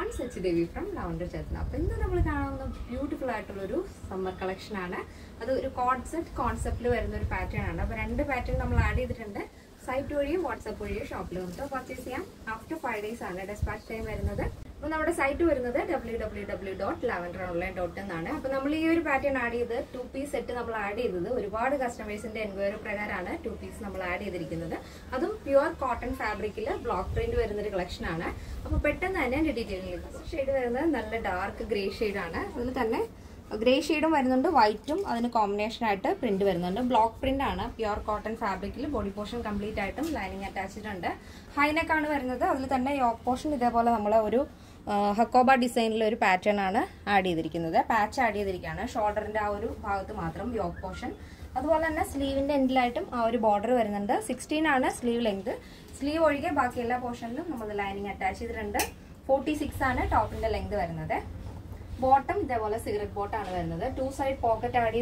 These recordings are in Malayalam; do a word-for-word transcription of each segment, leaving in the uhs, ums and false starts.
everyone, Sachi Devi from Lavender Chetna. Now, we will see a beautiful summer collection. That is a cord set concept pattern. So, two patterns we add it site to WhatsApp shop. So, purchase after five days dispatch time. So, our site is w w w dot lavender online dot in. So, we will pattern add two piece set add it. Customers inquiry two piece add it. That is pure cotton fabric block print collection. So, pettannu detail shade is dark grey shade. Grey shade and white combination print block print pure cotton fabric body portion complete item lining attached high neck yoke portion Hakoba design pattern add patch add shoulder and yoke portion sleeve end item border sixteen sleeve length sleeve portion lining attached forty-six top length bottom is cigarette bottom two side pocket add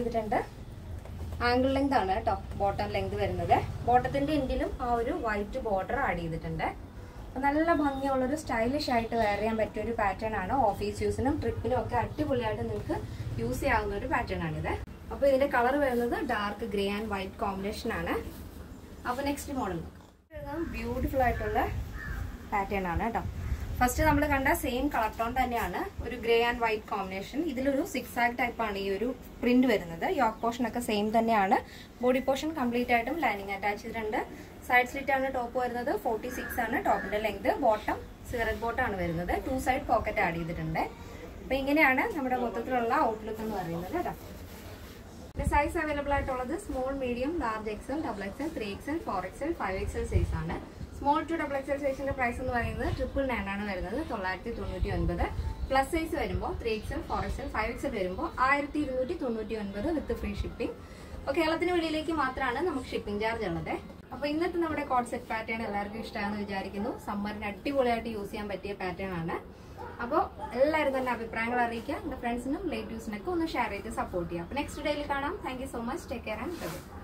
angle length top bottom length bottom white border add നല്ല ഭംഗിയുള്ള stylish ആയിട്ട് wear ചെയ്യാൻ പറ്റിയ ഒരു pattern ആണ് office use നും ട്രിപ്പിനും ഒക്കെ അടിപൊളിയായിട്ട് നിങ്ങൾക്ക് യൂസ് ചെയ്യാവുന്ന ഒരു pattern ആണ് ഇത് അപ്പോൾ ഇതിന്റെ കളർ വരുന്നത് dark gray and white combination ആണ് അപ്പോൾ next model നോക്കാം beautiful ആയിട്ടുള്ള pattern ആണ് ട്ടോ ഫസ്റ്റ് നമ്മൾ കണ്ട സെയിം കളർ ടോൺ തന്നെയാണ് ഒരു ഗ്രേ ആൻഡ് വൈറ്റ് കോമ്പിനേഷൻ ഇതിലൊരു സിക്സാഗ് ടൈപ്പ് ആണ് ഈ ഒരു പ്രിന്റ് വരുന്നത് യോക്ക് പോർഷൻ ഒക്കെ സെയിം തന്നെയാണ് ബോഡി പോർഷൻ കംപ്ലീറ്റ് ആയിട്ടും ലൈനിങ് അറ്റാച്ച് ചെയ്തിട്ടുണ്ട് സൈഡ് സ്ലിറ്റ് ആണ് ടോപ്പ് വരുന്നത് forty-six ആണ് ടോപ്പിന്റെ ലെങ്ത് ബോട്ടം സിഗരറ്റ് ബോട്ടം ആണ് വരുന്നത് ടു സൈഡ് പോക്കറ്റ് ആഡ് ചെയ്തിട്ടുണ്ട് അപ്പോൾ ഇങ്ങനെയാണ് നമ്മുടെ മൊത്തത്തിലുള്ള ഔട്ട്ലുക്ക് എന്ന് പറയുന്നത് കേട്ടോ The size available ആയിട്ടുള്ളത് small medium large X L double X L three X L four X L five X L size ആണ് small to double X L size ന്റെ പ്രൈസ് എന്ന് പറയുന്നത് triple nine ആണ് വരുന്നത് nine ninety-nine plus size വരുമ്പോൾ three X L four X L five X L വരുമ്പോൾ twelve ninety-nine with free shipping അപ്പോൾ കേരളത്തിന് വെളിയിലേക്ക് മാത്രമാണ് നമുക്ക് ഷിപ്പിംഗ് ചാർജ് ഉള്ളത് അപ്പോൾ ഇന്നത്തെ നമ്മുടെ കോഡ് സെറ്റ് പാറ്റേൺ എല്ലാവർക്കും ഇഷ്ടമാണെന്ന് വിചാരിക്കുന്നു സമ്മറിന് അടിപൊളിയായിട്ട് യൂസ് ചെയ്യാൻ പറ്റിയ പാറ്റേൺ ആണ് അപ്പോൾ എല്ലാവരും തന്നെ അഭിപ്രായങ്ങൾ അറിയിക്കുക നിങ്ങളുടെ ഫ്രണ്ട്സിനും റിലേറ്റീവ്സിനൊക്കെ ഒന്ന് ഷെയർ ചെയ്ത് സപ്പോർട്ട് ചെയ്യുക അപ്പോൾ നെക്സ്റ്റ് ഡേയിൽ കാണാം thank you so much take care and by